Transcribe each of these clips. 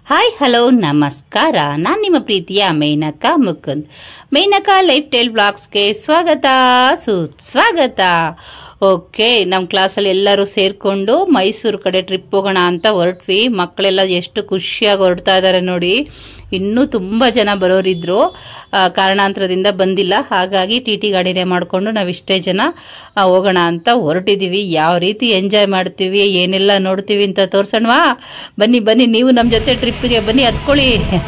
Hi hello ನಮಸ್ಕಾರ. ನಾನು ನಿಮ್ಮ ಪ್ರೀತಿಯ ಮೇನಕಾ ಮುಕುಂದ್. ಮೇನಕಾ ಲೈಫ್ ಸ್ಟೈಲ್ ಬ್ಲಾಗ್ಸ್ಗೆ ಸುಸ್ವಾಗತ. ಓಕೆ, ನಮ್ಮ ಕ್ಲಾಸಲ್ಲಿ ಎಲ್ಲರೂ ಸೇರಿಕೊಂಡು ಮೈಸೂರು ಕಡೆ ಟ್ರಿಪ್ ಹೋಗೋಣ ಅಂತ ಹೊರಟ್ವಿ. ಮಕ್ಕಳೆಲ್ಲ ಎಷ್ಟು ಖುಷಿಯಾಗಿ ಹೊರಡ್ತಾ ಇದ್ದಾರೆ ನೋಡಿ. ಇನ್ನೂ ತುಂಬ ಜನ ಬರೋರಿದ್ರು, ಕಾರಣಾಂತರದಿಂದ ಬಂದಿಲ್ಲ. ಹಾಗಾಗಿ ಟಿ ಟಿ ಗಾಡಿನೇ ಮಾಡಿಕೊಂಡು ನಾವಿಷ್ಟೇ ಜನ ಹೋಗೋಣ ಅಂತ ಹೊರಟಿದ್ದೀವಿ. ಯಾವ ರೀತಿ ಎಂಜಾಯ್ ಮಾಡ್ತೀವಿ, ಏನೆಲ್ಲ ನೋಡ್ತೀವಿ ಅಂತ ತೋರ್ಸೋಣವಾ? ಬನ್ನಿ ಬನ್ನಿ, ನೀವು ನಮ್ಮ ಜೊತೆ ಟ್ರಿಪ್ಪಿಗೆ ಬನ್ನಿ, ಹತ್ಕೊಳ್ಳಿ.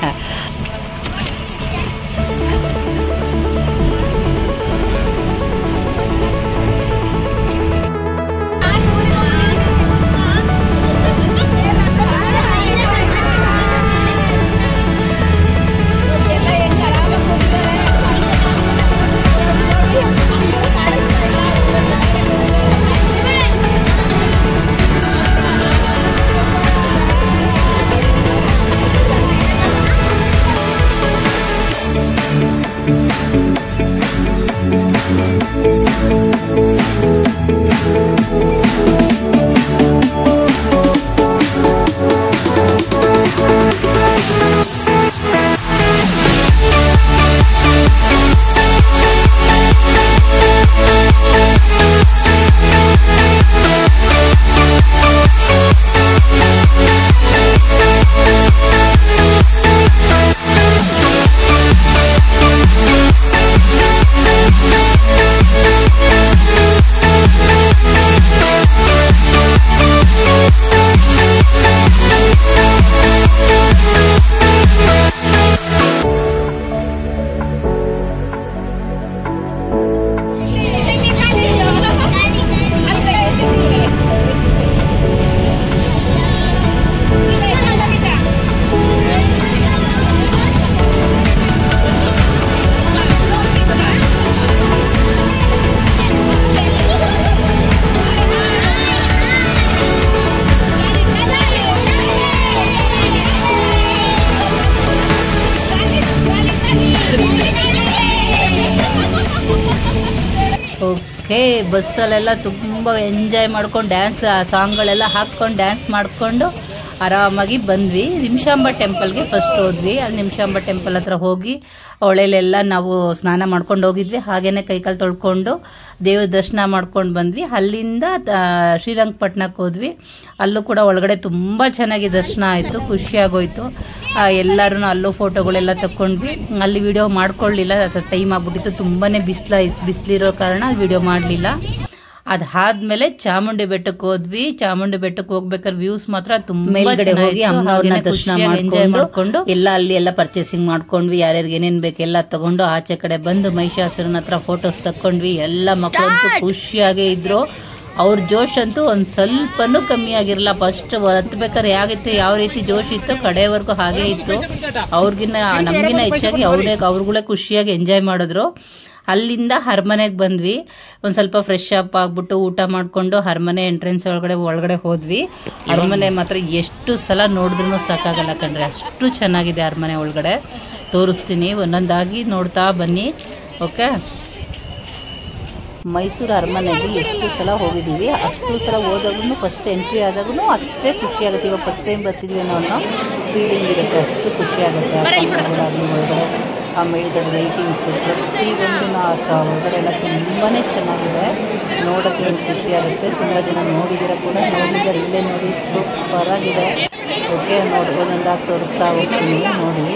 ಓಕೆ, ಬಸ್ಸಲ್ಲೆಲ್ಲ ತುಂಬ ಎಂಜಾಯ್ ಮಾಡ್ಕೊಂಡು ಡ್ಯಾನ್ಸ್ ಸಾಂಗ್ಗಳೆಲ್ಲ ಹಾಕ್ಕೊಂಡು ಡ್ಯಾನ್ಸ್ ಮಾಡಿಕೊಂಡು ಆರಾಮಾಗಿ ಬಂದ್ವಿ. ನಿಮಿಷಾಂಬ ಟೆಂಪಲ್ಗೆ ಫಸ್ಟ್ ಹೋದ್ವಿ. ಅಲ್ಲಿ ನಿಮಿಷಾಂಬ ಟೆಂಪಲ್ ಹತ್ರ ಹೋಗಿ ಹೊಳೆಲೆಲ್ಲ ನಾವು ಸ್ನಾನ ಮಾಡ್ಕೊಂಡು ಹೋಗಿದ್ವಿ. ಹಾಗೇನೆ ಕೈಕಾಲು ತೊಳ್ಕೊಂಡು ದೇವ್ರ ದರ್ಶನ ಮಾಡ್ಕೊಂಡು ಬಂದ್ವಿ. ಅಲ್ಲಿಂದ ಶ್ರೀರಂಗಪಟ್ಟಣಕ್ಕೆ ಹೋದ್ವಿ. ಅಲ್ಲೂ ಕೂಡ ಒಳಗಡೆ ತುಂಬ ಚೆನ್ನಾಗಿ ದರ್ಶನ ಆಯಿತು, ಖುಷಿಯಾಗೋಯ್ತು. ಎಲ್ಲರೂ ಅಲ್ಲೂ ಫೋಟೋಗಳೆಲ್ಲ ತಗೊಂಡ್ವಿ. ಅಲ್ಲಿ ವಿಡಿಯೋ ಮಾಡ್ಕೊಳ್ಳಿಲ್ಲ, ಟೈಮ್ ಆಗ್ಬಿಟ್ಟಿತ್ತು. ತುಂಬಾ ಬಿಸಿಲಿರೋ ಕಾರಣ ವಿಡಿಯೋ ಮಾಡಲಿಲ್ಲ. ಅದಾದ್ಮೇಲೆ ಚಾಮುಂಡಿ ಬೆಟ್ಟಕ್ಕೆ ಹೋದ್ವಿ. ಚಾಮುಂಡಿ ಬೆಟ್ಟಕ್ಕೆ ಹೋಗ್ಬೇಕಾದ್ರೆ ವ್ಯೂಸ್ ಮಾತ್ರ ತುಂಬಾ ಹೋಗಿ ಅಮ್ಮನವ್ರನ್ನ ದರ್ಶನ ಮಾಡ್ಕೊಂಡು ಎಲ್ಲ ಅಲ್ಲಿ ಎಲ್ಲ ಪರ್ಚೇಸಿಂಗ್ ಮಾಡ್ಕೊಂಡ್ವಿ. ಯಾರ್ಯಾರಿಗೆ ಏನೇನ್ ಬೇಕೆಲ್ಲ ತಗೊಂಡು ಆಚೆ ಕಡೆ ಬಂದು ಮಹಿಷಾಸುರನ ಹತ್ರ ಫೋಟೋಸ್ ತಕೊಂಡ್ವಿ. ಎಲ್ಲ ಮಕ್ಕಳಂತೂ ಖುಷಿಯಾಗೇ ಇದ್ರು. ಅವ್ರ ಜೋಶ್ ಅಂತೂ ಒಂದ್ ಸ್ವಲ್ಪನೂ ಕಮ್ಮಿ ಆಗಿರಲ್ಲ. ಫಸ್ಟ್ ಹತ್ಬೇಕಾದ್ರೆ ಹೇಗಿತ್ತು, ಯಾವ ರೀತಿ ಜೋಶ್ ಇತ್ತು, ಕಡೆವರೆಗೂ ಹಾಗೆ ಇತ್ತು. ನಮ್ಗಿನ್ನ ಹೆಚ್ಚಾಗಿ ಅವ್ರುಗಳೇ ಖುಷಿಯಾಗಿ ಎಂಜಾಯ್ ಮಾಡಿದ್ರು. ಅಲ್ಲಿಂದ ಅರಮನೆಗೆ ಬಂದ್ವಿ. ಒಂದು ಸ್ವಲ್ಪ ಫ್ರೆಶ್ ಅಪ್ ಆಗ್ಬಿಟ್ಟು ಊಟ ಮಾಡಿಕೊಂಡು ಅರಮನೆ ಎಂಟ್ರೆನ್ಸ್ ಒಳಗಡೆ ಹೋದ್ವಿ. ಅರಮನೆ ಮಾತ್ರ ಎಷ್ಟು ಸಲ ನೋಡಿದ್ರೂ ಸಾಕಾಗಲ್ಲ ಕಣ್ರಿ, ಅಷ್ಟು ಚೆನ್ನಾಗಿದೆ ಅರಮನೆ ಒಳಗಡೆ. ತೋರಿಸ್ತೀನಿ, ಒಂದೊಂದಾಗಿ ನೋಡ್ತಾ ಬನ್ನಿ. ಓಕೆ, ಮೈಸೂರು ಅರಮನೆಗೆ ಎಷ್ಟು ಸಲ ಹೋಗಿದ್ದೀವಿ, ಅಷ್ಟು ಸಲ ಹೋದಾಗೂ ಫಸ್ಟ್ ಎಂಟ್ರಿ ಆದಾಗೂ ಅಷ್ಟೇ ಖುಷಿಯಾಗುತ್ತೆ. ಇವಾಗ ಫಸ್ಟ್ ಟೈಮ್ ಬರ್ತಿದ್ವಿ ಅನ್ನೋ ಫೀಲಿಂಗ್ ಇರುತ್ತೆ, ಅಷ್ಟು ಖುಷಿಯಾಗುತ್ತೆ. ಒಳಗಡೆ ಆ ಮೇಲ್ಗಡೆ ಲೈಟಿಂಗ್ಸು ಪ್ರತಿಯೊಂದು ಒಳಗಡೆ ಎಲ್ಲ ತುಂಬಾ ಚೆನ್ನಾಗಿದೆ. ನೋಡೋಕ್ಕೆ ಖುಷಿಯಾಗುತ್ತೆ. ತುಂಬ ಜನ ನೋಡಿದ್ದೀರ ಕೂಡ, ನೋಡಿದ್ದಾರೆ, ಇಲ್ಲೇ ನೋಡಿ ಸೂಪರಾಗಿದೆ. ಓಕೆ, ನೋಡಿ ಒಂದೊಂದಾಗಿ ತೋರಿಸ್ತಾ ಹೋಗ್ತೀನಿ ನೋಡಿ.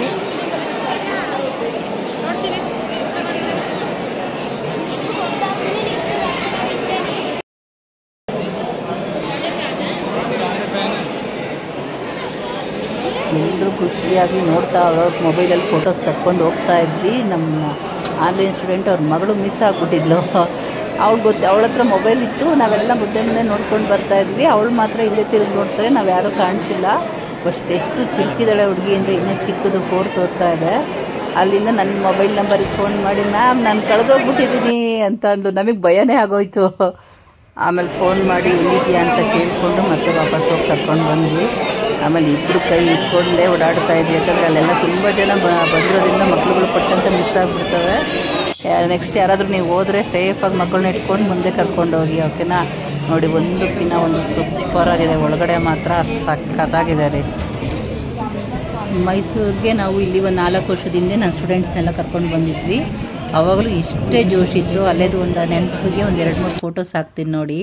ಎಲ್ಲರೂ ಖುಷಿಯಾಗಿ ನೋಡ್ತಾ ಅವ್ರ ಮೊಬೈಲಲ್ಲಿ ಫೋಟೋಸ್ ತಕ್ಕೊಂಡು ಹೋಗ್ತಾ ಇದ್ವಿ. ನಮ್ಮ ಆನ್ಲೈನ್ ಸ್ಟೂಡೆಂಟ್ ಅವ್ರ ಮಗಳು ಮಿಸ್ ಆಗಿಬಿಟ್ಟಿದ್ಲು. ಅವಳ ಹತ್ರ ಮೊಬೈಲ್ ಇತ್ತು, ನಾವೆಲ್ಲ ಮುಂದೆ ನೋಡ್ಕೊಂಡು ಬರ್ತಾ ಇದ್ವಿ. ಅವಳು ಮಾತ್ರ ಇಲ್ಲೇ ತಿರುಗಿ ನೋಡ್ತಾರೆ, ನಾವು ಯಾರೂ ಕಾಣಿಸಿಲ್ಲ. ಫಸ್ಟ್ ಎಷ್ಟು ಚಿಕ್ಕಿದ್ದಾಳೆ ಹುಡುಗಿ ಅಂದರೆ, ಇನ್ನೂ ಚಿಕ್ಕದು 4th ಓದ್ತಾ ಇದೆ. ಅಲ್ಲಿಂದ ನನ್ನ ಮೊಬೈಲ್ ನಂಬರಿಗೆ ಫೋನ್ ಮಾಡಿ, ಮ್ಯಾಮ್ ನಾನು ಕಳೆದೋಗ್ಬಿಟ್ಟಿದ್ದೀನಿ ಅಂತ ಅಂದು. ನಮಗೆ ಭಯನೇ ಆಗೋಯ್ತು. ಆಮೇಲೆ ಫೋನ್ ಮಾಡಿ ಎಲ್ಲಿದೆಯಾ ಅಂತ ಕೇಳಿಕೊಂಡು ಮತ್ತೆ ವಾಪಸ್ ಹೋಗಿ ಕರ್ಕೊಂಡು ಬಂದ್ವಿ. ಆಮೇಲೆ ಇಬ್ಬರು ಕೈ ಇಟ್ಕೊಂಡೇ ಓಡಾಡ್ತಾ ಇದ್ವಿ. ಯಾಕಂದರೆ ಅಲ್ಲೆಲ್ಲ ತುಂಬ ಜನ ಬಂದಿರೋದ್ರಿಂದ ಮಕ್ಳುಗಳು ಪಟ್ಟಂತ ಮಿಸ್ ಆಗಿಬಿಡ್ತವೆ. ನೆಕ್ಸ್ಟ್ ಯಾರಾದರೂ ನೀವು ಹೋದರೆ ಸೇಫಾಗಿ ಮಕ್ಕಳನ್ನ ಇಟ್ಕೊಂಡು ಮುಂದೆ ಕರ್ಕೊಂಡು ಹೋಗಿ, ಓಕೆನಾ. ನೋಡಿ, ಒಂದಕ್ಕಿಂತ ಒಂದು ಸೂಪರಾಗಿದೆ. ಒಳಗಡೆ ಮಾತ್ರ ಸಖತ್ತಾಗಿದೆ ರೀ. ಮೈಸೂರಿಗೆ ನಾವು ಇಲ್ಲಿ ಒಂದು 4 ವರ್ಷದಿಂದ ನನ್ನ ಸ್ಟೂಡೆಂಟ್ಸ್ನೆಲ್ಲ ಕರ್ಕೊಂಡು ಬಂದಿದ್ವಿ. ಆವಾಗಲೂ ಇಷ್ಟೇ ಜೋಶ್ ಇತ್ತು. ಅಲ್ಲೇದು ಒಂದು ನೆನಪಿಗೆ ಒಂದು 2-3 ಫೋಟೋಸ್ ಹಾಕ್ತೀನಿ ನೋಡಿ.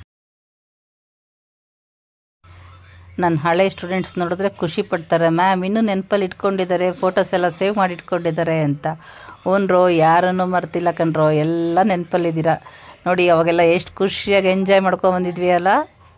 ನನ್ನ ಹಳೆ ಸ್ಟೂಡೆಂಟ್ಸ್ ನೋಡಿದ್ರೆ ಖುಷಿ ಪಡ್ತಾರೆ, ಮ್ಯಾಮ್ ಇನ್ನೂ ನೆನಪಲ್ಲಿ ಇಟ್ಕೊಂಡಿದ್ದಾರೆ, ಫೋಟೋಸ್ ಎಲ್ಲ ಸೇವ್ ಮಾಡಿ ಇಟ್ಕೊಂಡಿದ್ದಾರೆ ಅಂತ. ಓನ್ರೋ ಯಾರನ್ನು ಮರ್ತಿಲ್ಲ ಕಣ್ರೋ, ಎಲ್ಲ ನೆನಪಲ್ಲಿದ್ದೀರಾ ನೋಡಿ. ಅವಾಗೆಲ್ಲ ಎಷ್ಟು ಖುಷಿಯಾಗಿ ಎಂಜಾಯ್ ಮಾಡ್ಕೊಂಬಂದಿದ್ವಿ ಅಲ್ಲ.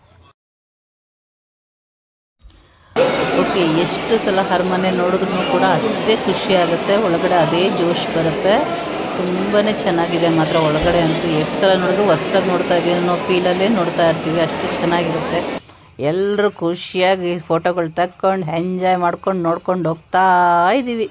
ಓಕೆ, ಎಷ್ಟು ಸಲ ಅರಮನೆ ನೋಡಿದ್ರೂ ಕೂಡ ಅಷ್ಟೇ ಖುಷಿ ಆಗುತ್ತೆ, ಒಳಗಡೆ ಅದೇ ಜೋಶ್ ಬರುತ್ತೆ. ತುಂಬಾ ಚೆನ್ನಾಗಿದೆ ಮಾತ್ರ ಒಳಗಡೆ ಅಂತೂ. ಎಷ್ಟು ಸಲ ನೋಡಿದ್ರು ಹೊಸ್ದಾಗಿ ನೋಡ್ತಾ ಇದ್ದೀವಿ ಅನ್ನೋ ಫೀಲಲ್ಲೇ ನೋಡ್ತಾ ಇರ್ತೀವಿ, ಅಷ್ಟು ಚೆನ್ನಾಗಿರುತ್ತೆ. ಎಲ್ಲರೂ ಖುಷಿಯಾಗಿ ಫೋಟೋಗಳು ತಕ್ಕೊಂಡು ಎಂಜಾಯ್ ಮಾಡ್ಕೊಂಡು ನೋಡ್ಕೊಂಡು ಹೋಗ್ತಾ ಇದ್ದೀವಿ.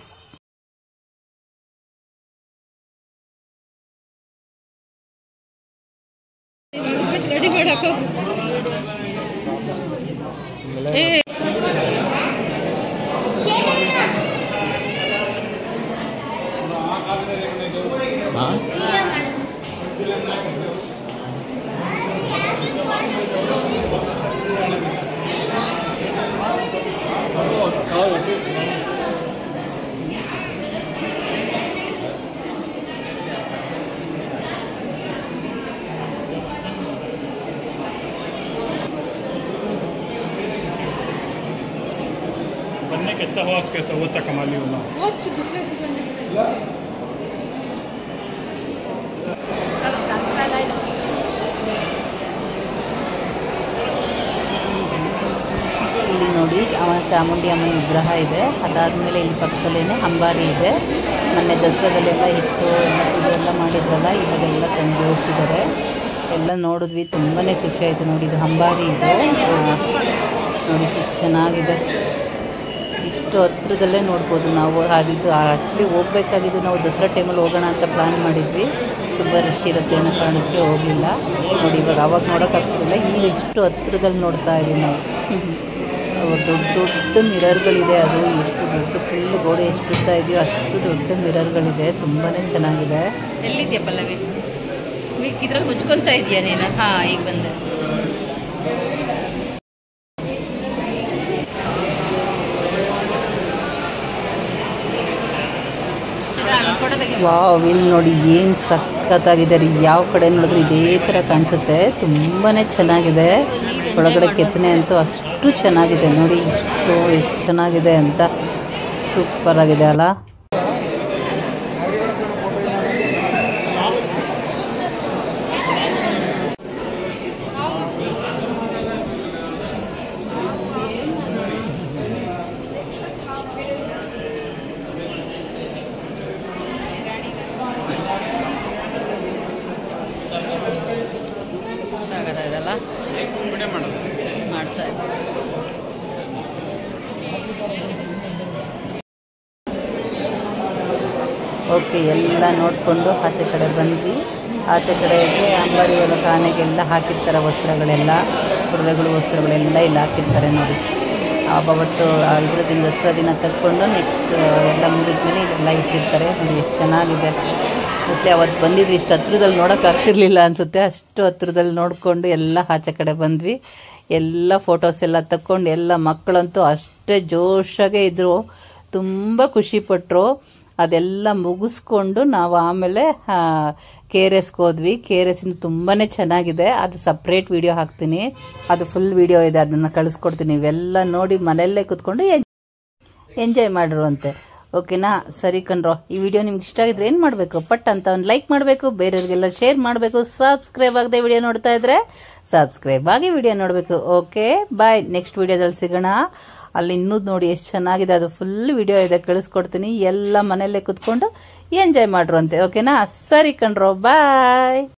बनने के इत्तेफाक कैसा होता कमाली होना ಇಲ್ಲಿ ನೋಡಿ ಚಾಮುಂಡಿ ಅಮ್ಮನ ವಿಗ್ರಹ ಇದೆ. ಅದಾದಮೇಲೆ ಇಲ್ಲಿ ಪಕ್ಕದಲ್ಲೇ ಅಂಬಾರಿ ಇದೆ. ಮೊನ್ನೆ ದಸರಾದಲ್ಲೆಲ್ಲ ಇಟ್ಟು ಎಲ್ಲ ಪೂಜೆ ಎಲ್ಲ ಮಾಡಿದ್ರಲ್ಲ, ಇವಾಗೆಲ್ಲ ತಂದು ಜೋಡಿಸಿದ್ದಾರೆ. ಎಲ್ಲ ನೋಡಿದ್ವಿ, ತುಂಬಾ ಖುಷಿ ಆಯಿತು ನೋಡಿ. ಇದು ಅಂಬಾರಿ ಇದೆ ನೋಡಿ, ಎಷ್ಟು ಚೆನ್ನಾಗಿದೆ. ಇಷ್ಟು ಹತ್ರದಲ್ಲೇ ನೋಡ್ಬೋದು ನಾವು. ಆಗಿದ್ದು ಆ್ಯಕ್ಚುಲಿ ಹೋಗ್ಬೇಕಾಗಿದ್ದು ನಾವು ದಸರಾ ಟೈಮಲ್ಲಿ ಹೋಗೋಣ ಅಂತ ಪ್ಲ್ಯಾನ್ ಮಾಡಿದ್ವಿ. ತುಂಬ ರಶ್ ಇರುತ್ತೆ ಅನ್ನೋ ಕಾರಣಕ್ಕೆ ಹೋಗಲಿಲ್ಲ ನೋಡಿ. ಇವಾಗ ಅವಾಗ ನೋಡೋಕ್ಕಾಗ್ತಿರಲಿಲ್ಲ, ಈಗ ಇಷ್ಟು ಹತ್ರದಲ್ಲಿ ನೋಡ್ತಾ ಇದ್ದೀವಿ ನಾವು. ದೊಡ್ಡ ದೊಡ್ಡ ಮಿರರ್ಗಳಿದೆ. ಅದು ಎಷ್ಟು ದೊಡ್ಡ ಫುಲ್ ಗೋಡೆ ಎಷ್ಟು ಉದ್ದ ಇದೆಯೋ ಅಷ್ಟು ದೊಡ್ಡ ಮಿರರ್ಗಳಿದೆ. ತುಂಬಾ ಚೆನ್ನಾಗಿದೆ. ಎಲ್ಲಿದೆಯಾ ಪಲ್ಲವಿ? ಇದ್ರಲ್ಲಿ ಮುಚ್ಕೊತಾ ಇದೆಯಾ ನೀನು? ಹಾಂ, ಈಗ ಬಂದೆ. ವಾವ್, ಇಲ್ಲಿ ನೋಡಿ ಏನು ಸಖತ್ತಾಗಿದೆ ರೀ. ಯಾವ ಕಡೆ ನೋಡಿದ್ರೆ ಇದೇ ಥರ ಕಾಣಿಸುತ್ತೆ. ತುಂಬಾ ಚೆನ್ನಾಗಿದೆ. ಒಳಗಡೆ ಕೆತ್ತನೆ ಅಂತೂ ಅಷ್ಟು ಚೆನ್ನಾಗಿದೆ ನೋಡಿ. ಎಷ್ಟು ಚೆನ್ನಾಗಿದೆ ಅಂತ. ಸೂಪರ್ ಆಗಿದೆ ಅಲ್ಲ. ಇದೆಲ್ಲ ಮಾಡ್ತಾ ಇದ್ದಾರೆ. ಓಕೆ, ಎಲ್ಲ ನೋಡಿಕೊಂಡು ಆಚೆ ಕಡೆ ಬಂದ್ವಿ. ಆಚೆ ಕಡೆಗೆ ಅಂಬಾರಿ ಒಳಗೆ ಆನೆಗೆಲ್ಲ ಹಾಕಿರ್ತಾರೆ ವಸ್ತ್ರಗಳೆಲ್ಲ, ಕುದುರೆಗಳು ವಸ್ತ್ರಗಳೆಲ್ಲ ಇಲ್ಲಿ ಹಾಕಿರ್ತಾರೆ ನೋಡಿ. ಆವತ್ತು ಇದ್ರ ದಿನ ದಸರಾ ದಿನ ತಕ್ಕೊಂಡು ನೆಕ್ಸ್ಟ್ ಎಲ್ಲ ಮುಗಿದ್ಮೇಲೆ ಇದೆಲ್ಲ ಇಟ್ಟಿರ್ತಾರೆ ನೋಡಿ. ಎಷ್ಟು ಚೆನ್ನಾಗಿದೆ. ಮೋಸ್ಟ್ಲಿ ಅವತ್ತು ಬಂದಿದ್ವಿ, ಇಷ್ಟು ಹತ್ರದಲ್ಲಿ ನೋಡೋಕ್ಕಾಗ್ತಿರ್ಲಿಲ್ಲ ಅನಿಸುತ್ತೆ. ಅಷ್ಟು ಹತ್ರದಲ್ಲಿ ನೋಡಿಕೊಂಡು ಎಲ್ಲ ಆಚೆ ಕಡೆ ಬಂದ್ವಿ. ಎಲ್ಲ ಫೋಟೋಸ್ ಎಲ್ಲ ತಕ್ಕೊಂಡು ಎಲ್ಲ ಮಕ್ಕಳಂತೂ ಅಷ್ಟೇ ಜೋಶಾಗೇ ಇದ್ದರು, ತುಂಬ ಖುಷಿಪಟ್ಟರು. ಅದೆಲ್ಲ ಮುಗಿಸ್ಕೊಂಡು ನಾವು ಆಮೇಲೆ KRSಗೆ ಹೋದ್ವಿ. KRSಿಂದ ತುಂಬಾ ಚೆನ್ನಾಗಿದೆ. ಅದು ಸಪ್ರೇಟ್ ವಿಡಿಯೋ ಹಾಕ್ತೀನಿ, ಅದು ಫುಲ್ ವಿಡಿಯೋ ಇದೆ, ಅದನ್ನು ಕಳಿಸ್ಕೊಡ್ತೀನಿ. ಇವೆಲ್ಲ ನೋಡಿ ಮನೆಯಲ್ಲೇ ಕೂತ್ಕೊಂಡು ಎಂಜಾಯ್ ಮಾಡಿರುವಂತೆ. ಓಕೆನಾ? ಸರಿ ಕಣ್ರೋ, ಈ ವಿಡಿಯೋ ನಿಮ್ಗೆ ಇಷ್ಟ ಆಗಿದ್ರೆ ಏನು ಮಾಡಬೇಕು? ಪಟ್ ಅಂತ ಒಂದು ಲೈಕ್ ಮಾಡಬೇಕು, ಬೇರೆಯವ್ರಿಗೆಲ್ಲ ಶೇರ್ ಮಾಡಬೇಕು. ಸಬ್ಸ್ಕ್ರೈಬ್ ಆಗದೆ ವಿಡಿಯೋ ನೋಡ್ತಾ ಇದ್ರೆ ಸಬ್ಸ್ಕ್ರೈಬ್ ಆಗಿ ವಿಡಿಯೋ ನೋಡಬೇಕು. ಓಕೆ, ಬಾಯ್. ನೆಕ್ಸ್ಟ್ ವಿಡಿಯೋದಲ್ಲಿ ಸಿಗೋಣ. ಅಲ್ಲಿ ಇನ್ನೂ ನೋಡಿ ಎಷ್ಟು ಚೆನ್ನಾಗಿದೆ, ಅದು ಫುಲ್ ವಿಡಿಯೋ ಇದೆ, ಕಳಿಸ್ಕೊಡ್ತೀನಿ. ಎಲ್ಲ ಮನೆಯಲ್ಲೇ ಕೂತ್ಕೊಂಡು ಎಂಜಾಯ್ ಮಾಡ್ರು ಅಂತೆ. ಓಕೆನಾ? ಸರಿ ಕಣ್ರೋ, ಬಾಯ್.